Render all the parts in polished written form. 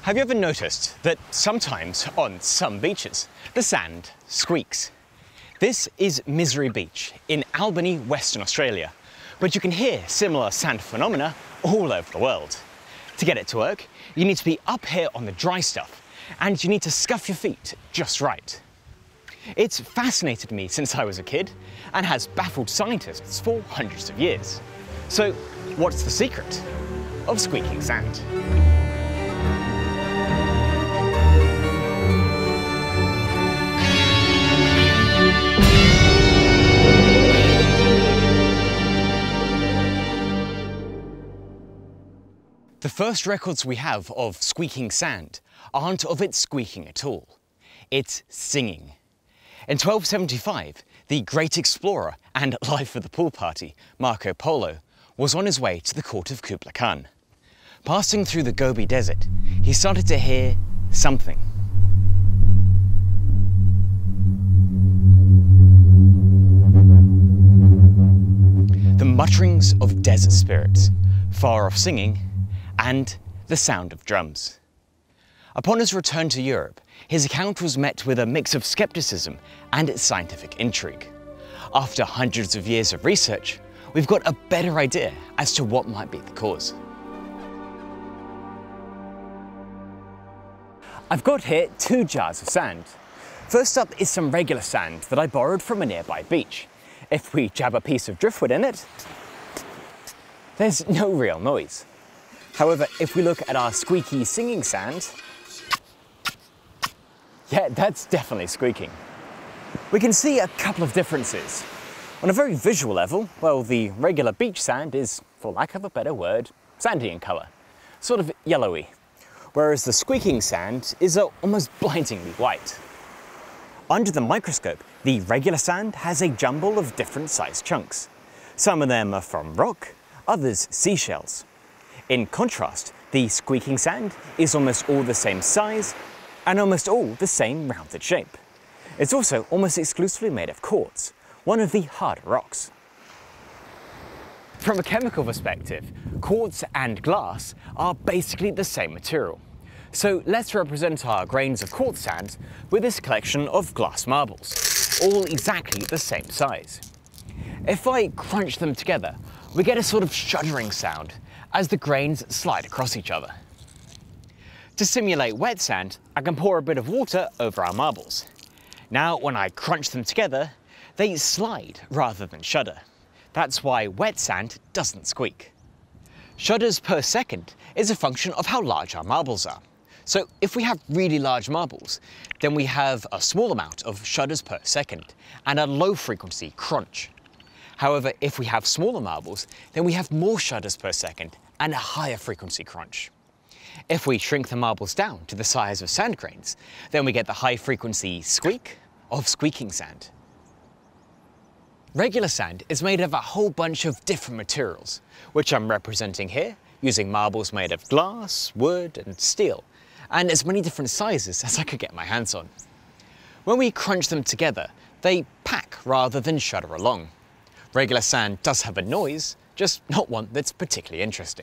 Have you ever noticed that sometimes on some beaches, the sand squeaks? This is Misery Beach in Albany, Western Australia, but you can hear similar sand phenomena all over the world. To get it to work, you need to be up here on the dry stuff, and you need to scuff your feet just right. It's fascinated me since I was a kid, and has baffled scientists for hundreds of years. So, what's the secret of squeaking sand? The first records we have of squeaking sand aren't of it squeaking at all. It's singing. In 1275, the great explorer and life of the pool party, Marco Polo, was on his way to the court of Kublai Khan. Passing through the Gobi Desert, he started to hear something. The mutterings of desert spirits, far off singing, and the sound of drums. Upon his return to Europe, his account was met with a mix of skepticism and scientific intrigue. After hundreds of years of research, we've got a better idea as to what might be the cause. I've got here 2 jars of sand. First up is some regular sand that I borrowed from a nearby beach. If we jab a piece of driftwood in it, there's no real noise. However, if we look at our squeaky singing sand, yeah, that's definitely squeaking. We can see a couple of differences. On a very visual level, well, the regular beach sand is, for lack of a better word, sandy in colour, sort of yellowy, whereas the squeaking sand is almost blindingly white. Under the microscope, the regular sand has a jumble of different sized chunks. Some of them are from rock, others seashells. In contrast, the squeaking sand is almost all the same size and almost all the same rounded shape. It's also almost exclusively made of quartz, one of the harder rocks. From a chemical perspective, quartz and glass are basically the same material. So let's represent our grains of quartz sand with this collection of glass marbles, all exactly the same size. If I crunch them together, we get a sort of shuddering sound as the grains slide across each other. To simulate wet sand, I can pour a bit of water over our marbles. Now, when I crunch them together, they slide rather than shudder. That's why wet sand doesn't squeak. Shudders per second is a function of how large our marbles are. So if we have really large marbles, then we have a small amount of shudders per second and a low frequency crunch. However, if we have smaller marbles, then we have more shudders per second and a higher frequency crunch. If we shrink the marbles down to the size of sand grains, then we get the high frequency squeak of squeaking sand. Regular sand is made of a whole bunch of different materials, which I'm representing here using marbles made of glass, wood and steel, and as many different sizes as I could get my hands on. When we crunch them together, they pack rather than shudder along. Regular sand does have a noise, just not one that's particularly interesting.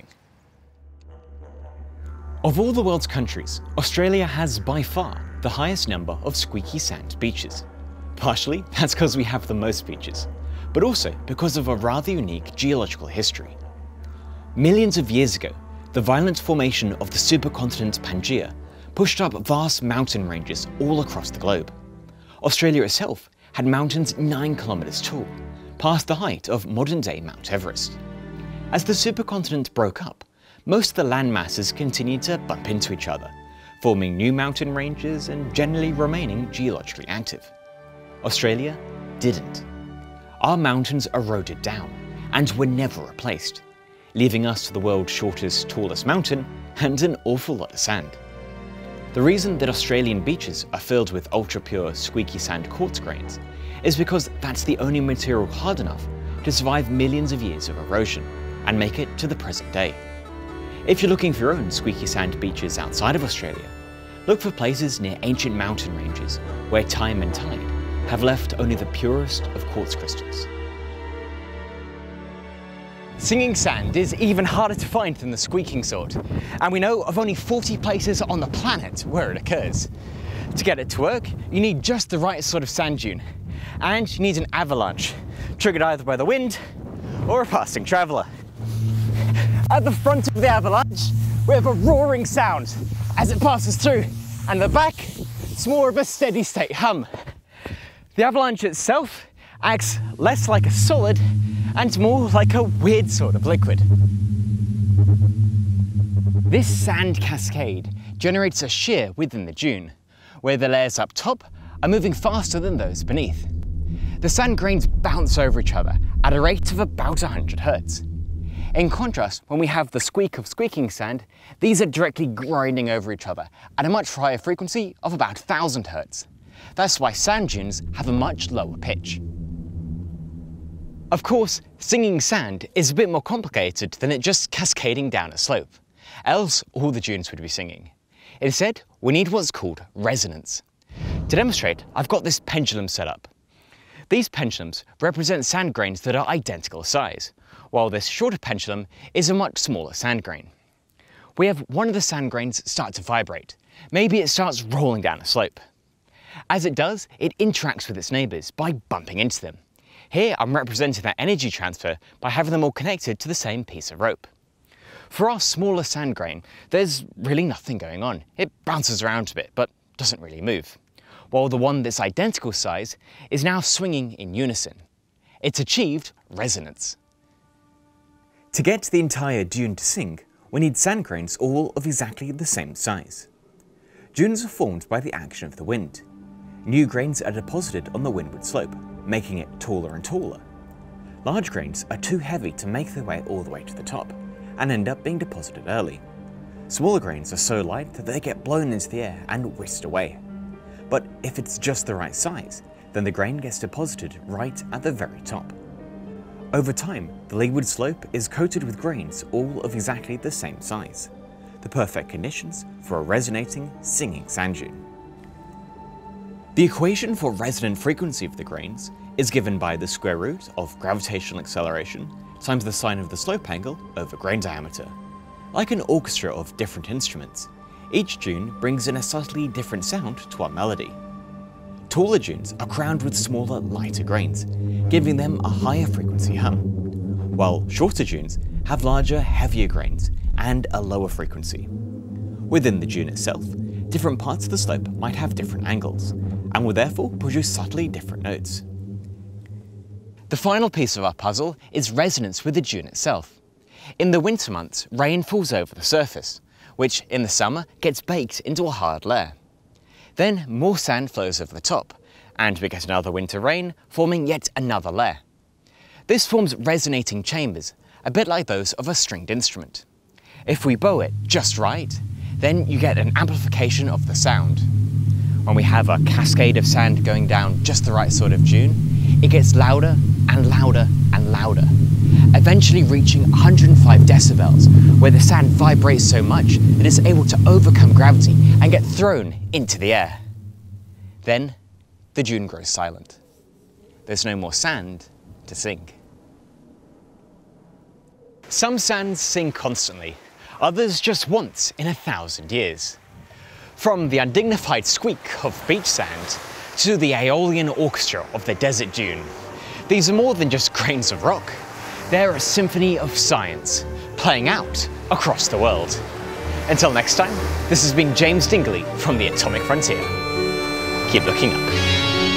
Of all the world's countries, Australia has by far the highest number of squeaky sand beaches. Partially, that's because we have the most beaches, but also because of a rather unique geological history. Millions of years ago, the violent formation of the supercontinent Pangaea pushed up vast mountain ranges all across the globe. Australia itself had mountains 9 kilometers tall, past the height of modern-day Mount Everest. As the supercontinent broke up, most of the land masses continued to bump into each other, forming new mountain ranges and generally remaining geologically active. Australia didn't. Our mountains eroded down and were never replaced, leaving us to the world's shortest, tallest mountain and an awful lot of sand. The reason that Australian beaches are filled with ultra-pure squeaky sand quartz grains is because that's the only material hard enough to survive millions of years of erosion and make it to the present day. If you're looking for your own squeaky sand beaches outside of Australia, look for places near ancient mountain ranges where time and tide have left only the purest of quartz crystals. Singing sand is even harder to find than the squeaking sort, and we know of only 40 places on the planet where it occurs. To get it to work, you need just the right sort of sand dune, and you need an avalanche, triggered either by the wind or a passing traveller. At the front of the avalanche, we have a roaring sound as it passes through, and at the back, it's more of a steady state hum. The avalanche itself acts less like a solid and more like a weird sort of liquid. This sand cascade generates a shear within the dune, where the layers up top are moving faster than those beneath. The sand grains bounce over each other at a rate of about 100 Hz. In contrast, when we have the squeak of squeaking sand, these are directly grinding over each other at a much higher frequency of about 1000 Hz. That's why sand dunes have a much lower pitch. Of course, singing sand is a bit more complicated than it just cascading down a slope, else all the dunes would be singing. Instead, we need what's called resonance. To demonstrate, I've got this pendulum set up. These pendulums represent sand grains that are identical size, while this shorter pendulum is a much smaller sand grain. We have one of the sand grains start to vibrate. Maybe it starts rolling down a slope. As it does, it interacts with its neighbours by bumping into them. Here I'm representing that energy transfer by having them all connected to the same piece of rope. For our smaller sand grain, there's really nothing going on. It bounces around a bit, but doesn't really move. While the one that's identical size is now swinging in unison. It's achieved resonance. To get the entire dune to sing, we need sand grains all of exactly the same size. Dunes are formed by the action of the wind. New grains are deposited on the windward slope, making it taller and taller. Large grains are too heavy to make their way all the way to the top, and end up being deposited early. Smaller grains are so light that they get blown into the air and whisked away. But if it's just the right size, then the grain gets deposited right at the very top. Over time, the leeward slope is coated with grains all of exactly the same size. The perfect conditions for a resonating, singing sand dune. The equation for resonant frequency of the grains is given by the square root of gravitational acceleration times the sine of the slope angle over grain diameter. Like an orchestra of different instruments, each dune brings in a subtly different sound to our melody. Taller dunes are crowned with smaller, lighter grains, giving them a higher frequency hum, while shorter dunes have larger, heavier grains and a lower frequency. Within the dune itself, different parts of the slope might have different angles, and will therefore produce subtly different notes. The final piece of our puzzle is resonance with the dune itself. In the winter months, rain falls over the surface, which in the summer gets baked into a hard layer. Then more sand flows over the top, and we get another winter rain, forming yet another layer. This forms resonating chambers, a bit like those of a stringed instrument. If we bow it just right, then you get an amplification of the sound. When we have a cascade of sand going down just the right sort of dune, it gets louder and louder and louder, eventually reaching 105 decibels, where the sand vibrates so much that it's able to overcome gravity and get thrown into the air. Then, the dune grows silent. There's no more sand to sing. Some sands sing constantly, others just once in 1,000 years. From the undignified squeak of beach sand to the Aeolian orchestra of the desert dune, these are more than just grains of rock. They're a symphony of science, playing out across the world. Until next time, this has been James Dingley from the Atomic Frontier. Keep looking up.